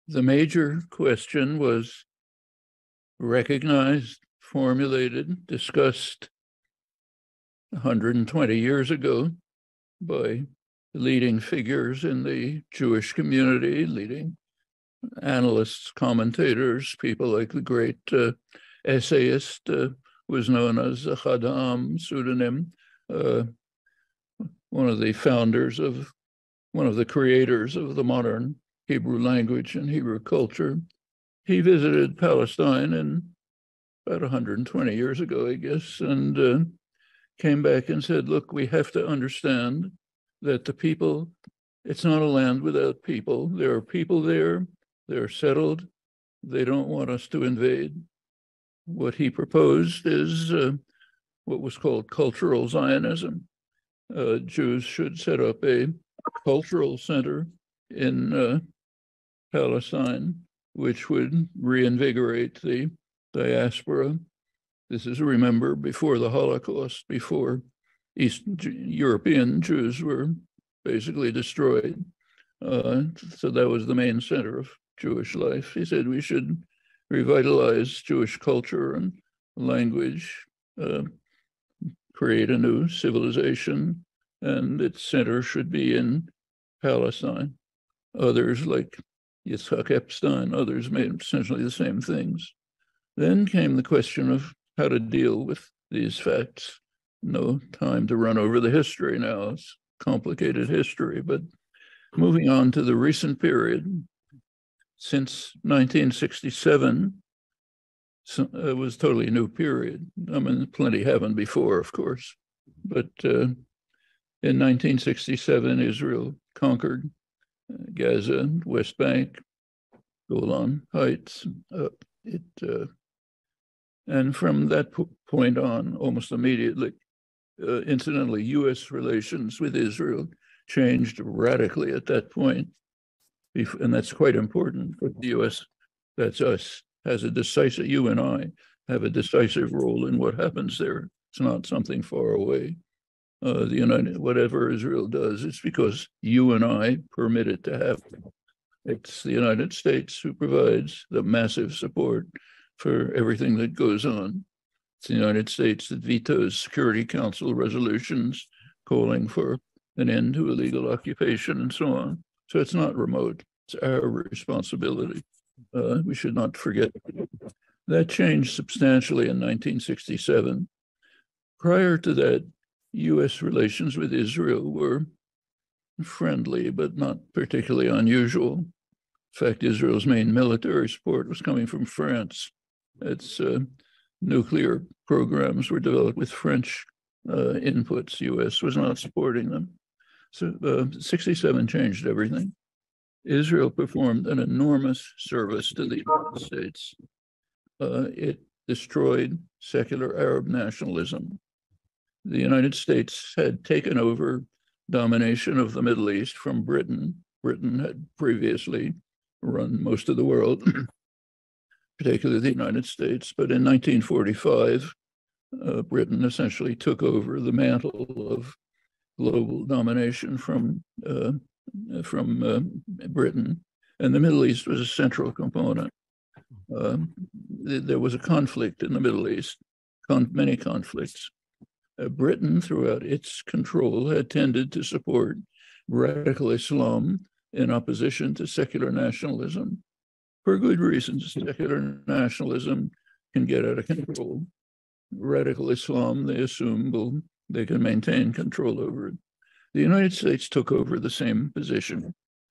The major question was recognized, formulated, discussed 120 years ago by leading figures in the Jewish community, leading analysts, commentators, people like the great essayist was known as Chadam pseudonym, one of the founders of, one of the creators of the modern Hebrew language and Hebrew culture. He visited Palestine in about 120 years ago, I guess, and came back and said, look, we have to understand that the people, it's not a land without people. There are people there, they're settled, they don't want us to invade. What he proposed is what was called cultural Zionism. Jews should set up a cultural center in Palestine, which would reinvigorate the diaspora. This is, remember, before the Holocaust, before Eastern European Jews were basically destroyed. So that was the main center of Jewish life. He said we should revitalize Jewish culture and language, create a new civilization, and its center should be in Palestine. Others, like Yitzhak Epstein, others made essentially the same things. Then came the question of how to deal with these facts. No time to run over the history now. It's complicated history, but moving on to the recent period, since 1967, it was a totally new period. I mean, plenty happened before, of course, but in 1967, Israel conquered Gaza, West Bank, Golan Heights. And from that point on, almost immediately, incidentally, U.S. relations with Israel changed radically at that point. And that's quite important for the U.S., that's us, has a decisive, you and I have a decisive role in what happens there. It's not something far away. The United, whatever Israel does, it's because you and I permit it to happen. It's the United States who provides the massive support for everything that goes on. It's the United States that vetoes Security Council resolutions calling for an end to illegal occupation and so on. So it's not remote. It's our responsibility. We should not forget. That changed substantially in 1967. Prior to that, U.S. relations with Israel were friendly, but not particularly unusual. In fact, Israel's main military support was coming from France. Its nuclear programs were developed with French inputs. U.S. was not supporting them. So 67 changed everything. Israel performed an enormous service to the United States. It destroyed secular Arab nationalism. The United States had taken over domination of the Middle East from Britain. Britain had previously run most of the world, particularly the United States. But in 1945, Britain essentially took over the mantle of global domination from Britain, and the Middle East was a central component. There was a conflict in the Middle East, many conflicts. Britain, throughout its control, had tended to support radical Islam in opposition to secular nationalism. For good reasons, secular nationalism can get out of control. Radical Islam, they assume, they can maintain control over it. The United States took over the same position.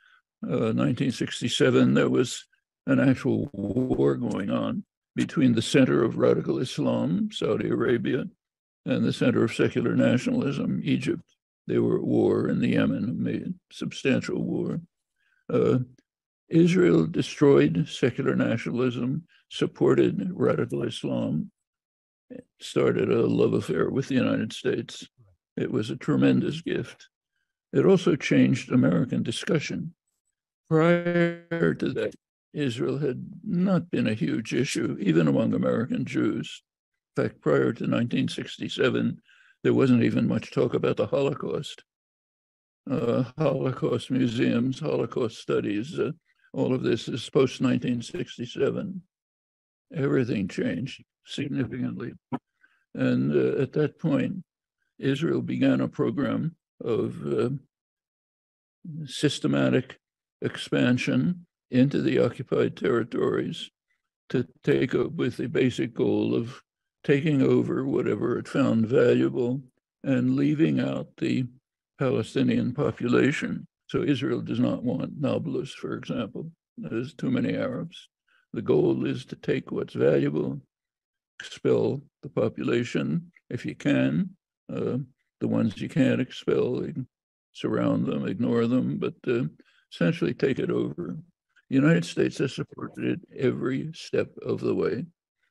1967, there was an actual war going on between the center of radical Islam, Saudi Arabia, and the center of secular nationalism, Egypt. They were at war in the Yemen, made substantial war. Israel destroyed secular nationalism, supported radical Islam, started a love affair with the United States. It was a tremendous gift. It also changed American discussion. Prior to that, Israel had not been a huge issue, even among American Jews. In fact, prior to 1967, there wasn't even much talk about the Holocaust. Holocaust museums, Holocaust studies All of this is post-1967. Everything changed significantly. And at that point, Israel began a program of systematic expansion into the occupied territories to take up with the basic goal of taking over whatever it found valuable and leaving out the Palestinian population. So Israel does not want Nablus, for example. There's too many Arabs. The goal is to take what's valuable, expel the population if you can. The ones you can't expel, surround them, ignore them, but essentially take it over. The United States has supported it every step of the way.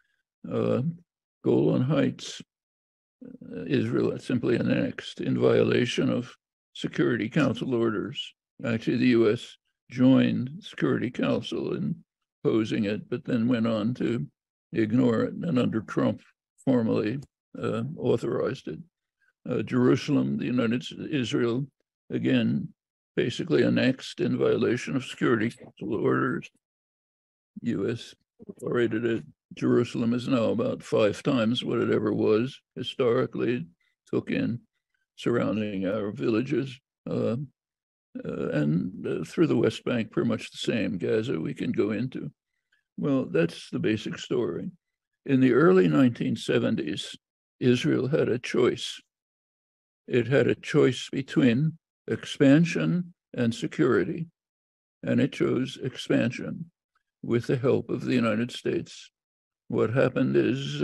Golan Heights, Israel simply annexed in violation of Security Council orders. Actually, the U.S. joined Security Council in opposing it, but then went on to ignore it, and under Trump formally authorized it. Jerusalem, Israel, again, basically annexed in violation of Security Council orders. U.S. operated it. Jerusalem is now about 5 times what it ever was historically. It took in surrounding Arab villages and through the West Bank, pretty much the same. Gaza we can go into. Well, that's the basic story. In the early 1970s, Israel had a choice. It had a choice between expansion and security, and it chose expansion with the help of the United States. What happened is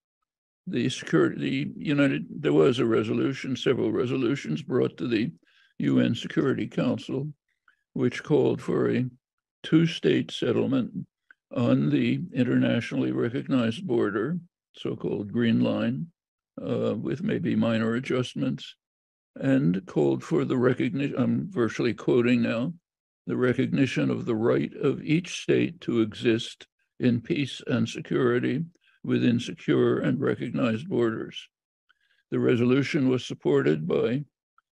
there was a resolution, several resolutions brought to the UN Security Council, which called for a 2-state settlement on the internationally recognized border, so-called Green Line, with maybe minor adjustments, and called for the recognition, I'm virtually quoting now, the recognition of the right of each state to exist in peace and security within secure and recognized borders. The resolution was supported by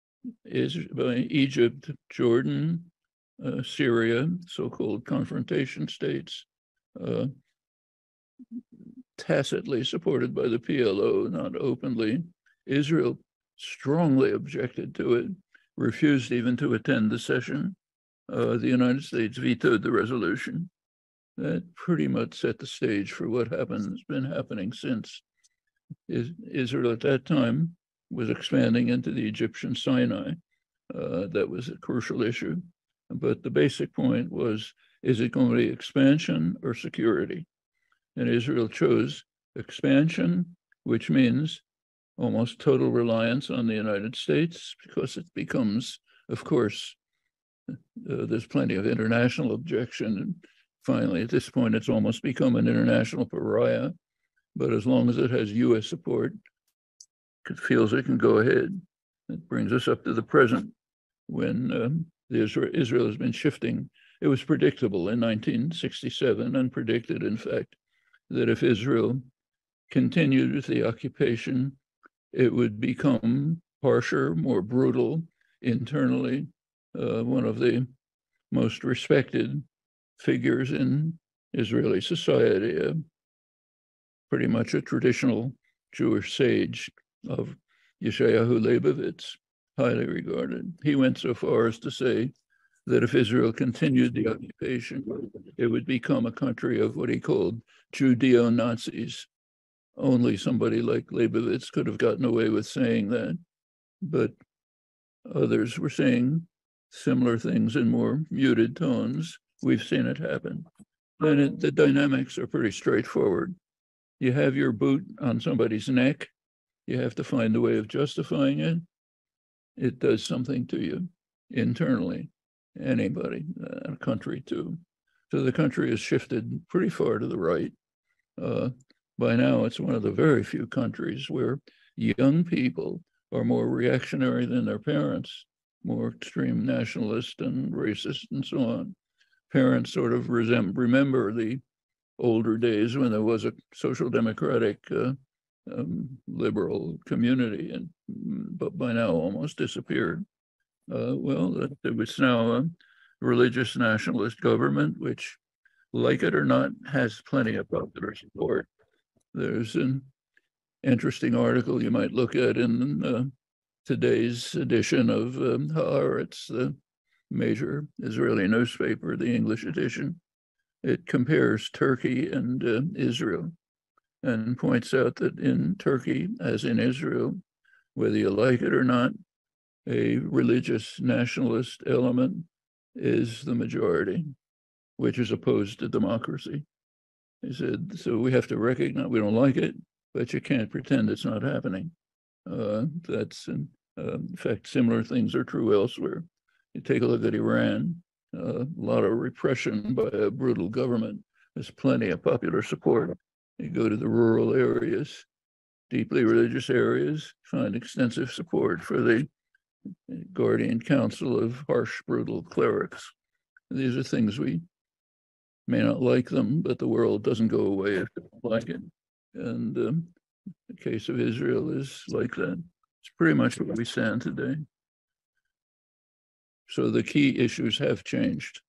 Egypt, Jordan, Syria, so-called confrontation states, tacitly supported by the PLO, not openly. Israel strongly objected to it, refused even to attend the session. The United States vetoed the resolution. That pretty much set the stage for what has been happening since. Israel at that time was expanding into the Egyptian Sinai. That was a crucial issue. But the basic point was, is it going to be expansion or security? And Israel chose expansion, which means almost total reliance on the United States, because it becomes, of course, there's plenty of international objection. And finally, at this point, it's almost become an international pariah. But as long as it has U.S. support, it feels it can go ahead. It brings us up to the present, when Israel has been shifting. It was predictable in 1967 and predicted, in fact, that if Israel continued with the occupation, it would become harsher, more brutal internally. One of the most respected figures in Israeli society, pretty much a traditional Jewish sage of Yeshayahu Leibovitz, highly regarded. He went so far as to say that if Israel continued the occupation, it would become a country of what he called judeo Nazis. Only somebody like Leibovitz could have gotten away with saying that, but others were saying similar things in more muted tones. We've seen it happen. And the dynamics are pretty straightforward. You have your boot on somebody's neck. You have to find a way of justifying it. It does something to you internally, anybody, a country too. So the country has shifted pretty far to the right. By now, it's one of the very few countries where young people are more reactionary than their parents, more extreme nationalist and racist and so on. Parents sort of remember the older days when there was a social democratic liberal community, but by now almost disappeared. Well, it's now religious nationalist government, which, like it or not, has plenty of popular support. There's an interesting article you might look at in today's edition of Haaretz, the major Israeli newspaper, the English edition. It compares Turkey and Israel and points out that in Turkey, as in Israel, whether you like it or not, a religious nationalist element is the majority, which is opposed to democracy. He said, so we have to recognize, we don't like it, but you can't pretend it's not happening. In fact, similar things are true elsewhere. You take a look at Iran, a lot of repression by a brutal government. There's plenty of popular support. You go to the rural areas, deeply religious areas, find extensive support for the guardian council of harsh, brutal clerics. These are things we may not like them, but the world doesn't go away if they don't like it. And the case of Israel is like that. It's pretty much where we stand today. So the key issues have changed.